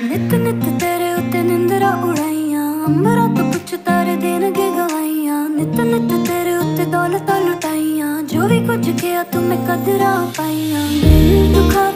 नित नित तेरे उत्ते निंदरा उड़ाइया, अंबरा तो कुछ तारे देनगे गवाइया। नित नित तेरे उत्ते दौलत लुटाइया, जो भी कुछ किया तुम्हें कदरा पाइया। दिल दुखा